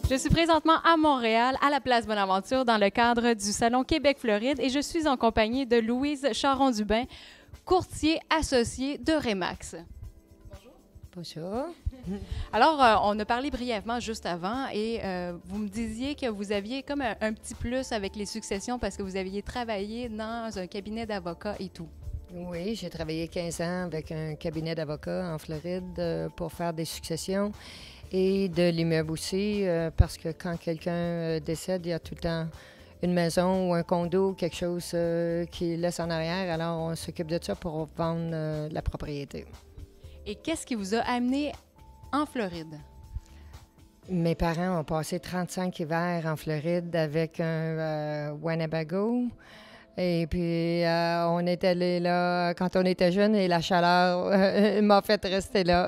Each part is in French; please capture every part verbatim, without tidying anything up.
Je suis présentement à Montréal, à la place Bonaventure, dans le cadre du Salon Québec-Floride et je suis en compagnie de Louise Charon-Dubin, courtier associé de Remax. Bonjour. Alors, euh, on a parlé brièvement juste avant et euh, vous me disiez que vous aviez comme un, un petit plus avec les successions parce que vous aviez travaillé dans un cabinet d'avocats et tout. Oui, j'ai travaillé quinze ans avec un cabinet d'avocats en Floride euh, pour faire des successions et de l'immeuble aussi, euh, parce que quand quelqu'un euh, décède, il y a tout le temps une maison ou un condo, quelque chose euh, qui laisse en arrière. Alors, on s'occupe de ça pour vendre euh, la propriété. Et qu'est-ce qui vous a amené en Floride? Mes parents ont passé trente-cinq hivers en Floride avec un euh, Winnebago. Et puis, euh, on est allé là quand on était jeune et la chaleur euh, m'a fait rester là.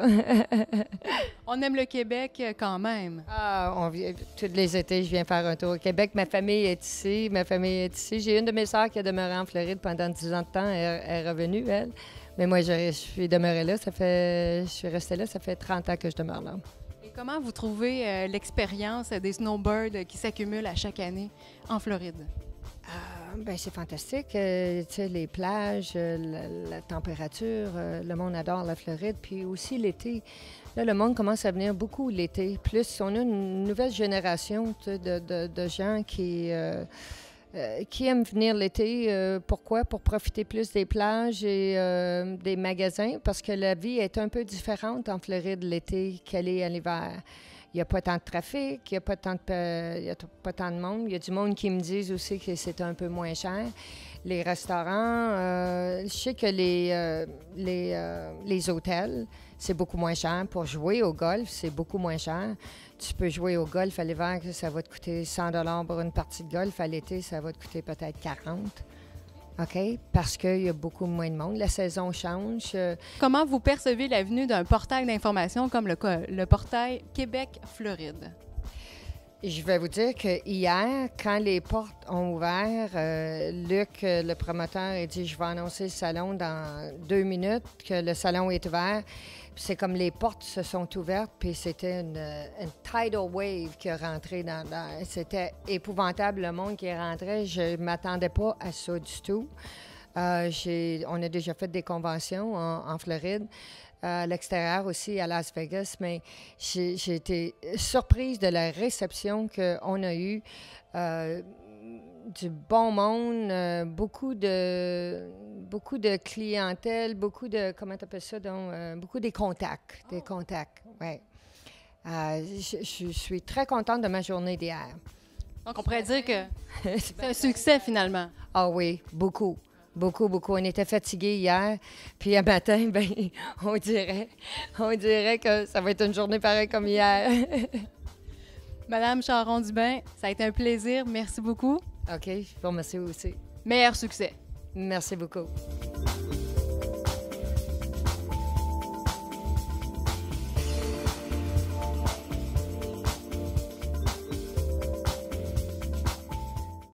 On aime le Québec quand même. Ah, on vient, tous les étés, je viens faire un tour au Québec. Ma famille est ici. Ma famille est ici. J'ai une de mes sœurs qui a demeuré en Floride pendant dix ans de temps. Elle, elle est revenue, elle. Mais moi, je, je suis demeurée là. Ça fait, je suis restée là. Ça fait trente ans que je demeure là. Et comment vous trouvez euh, l'expérience des snowbirds qui s'accumulent à chaque année en Floride? Ah, ben c'est fantastique. Euh, tu sais, les plages, euh, la, la température, euh, le monde adore la Floride. Puis aussi l'été. Là, le monde commence à venir beaucoup l'été. Plus, on a une nouvelle génération tu sais, de, de, de gens qui, euh, euh, qui aiment venir l'été. Euh, pourquoi? Pour profiter plus des plages et euh, des magasins. Parce que la vie est un peu différente en Floride l'été qu'elle est à l'hiver. Il n'y a pas tant de trafic, il n'y a, pas tant de, il y a pas tant de monde. Il y a du monde qui me disent aussi que c'est un peu moins cher. Les restaurants, euh, je sais que les, euh, les, euh, les hôtels, c'est beaucoup moins cher. Pour jouer au golf, c'est beaucoup moins cher. Tu peux jouer au golf à l'hiver, ça va te coûter cent dollars pour une partie de golf. À l'été, ça va te coûter peut-être quarante. OK? Parce qu'il y a beaucoup moins de monde. La saison change. Comment vous percevez la venue d'un portail d'information comme le, le portail Québec-Floride? Je vais vous dire que hier, quand les portes ont ouvert, euh, Luc, le promoteur, a dit « Je vais annoncer le salon dans deux minutes, que le salon est ouvert. » C'est comme les portes se sont ouvertes, puis c'était une, une tidal wave qui est rentrée dans... dans c'était épouvantable, le monde qui rentrait. Je ne m'attendais pas à ça du tout. Euh, j'ai, on a déjà fait des conventions en, en Floride. À l'extérieur aussi, à Las Vegas, mais j'ai, j'ai été surprise de la réception qu'on a eue, euh, du bon monde, euh, beaucoup de beaucoup de clientèle, beaucoup de, comment tu appelles ça, donc, euh, beaucoup des contacts, des contacts, oui. Euh, je, je suis très contente de ma journée d'hier. Donc, on pourrait dire que c'est un succès, finalement. Ah oui, beaucoup. Beaucoup, beaucoup. On était fatigués hier. Puis un matin, bien, on dirait, on dirait que ça va être une journée pareille comme hier. Madame Charon-Dubin, ça a été un plaisir. Merci beaucoup. OK, je vous remercie aussi. Meilleur succès. Merci beaucoup.